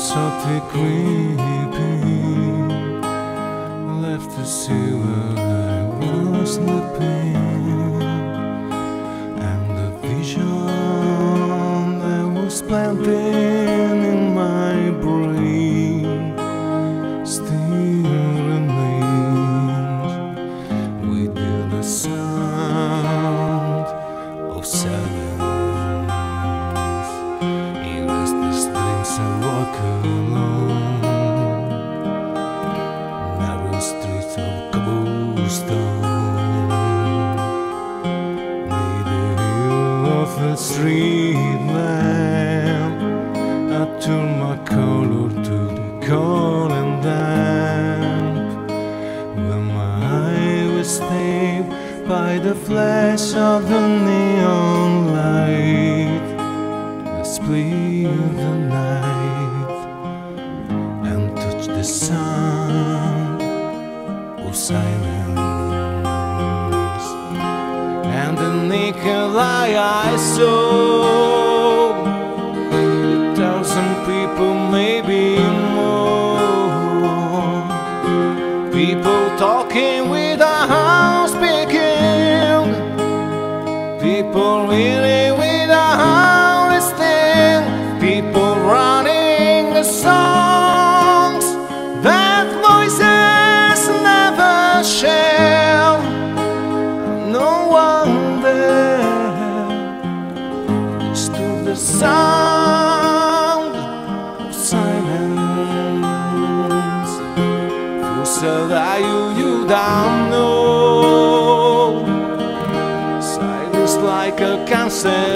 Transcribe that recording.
softly creeping, left to see where I was sleeping, and the vision that was planted in my brain still remains within the sound of silence. In restless dreams I walk alone, narrow streets of cobblestone, near the hill of the street lamp. I turn my color to the cold and damp, when my eye was stained by the flash of the neon light that split the night and touched the sound of silence. And the naked eye I saw 1,000 people, maybe more, people talking without speaking, people reading without listening, people running the songs that voices never share. No one there stood the sound of silence. Who said you don't know? Silence like a cancer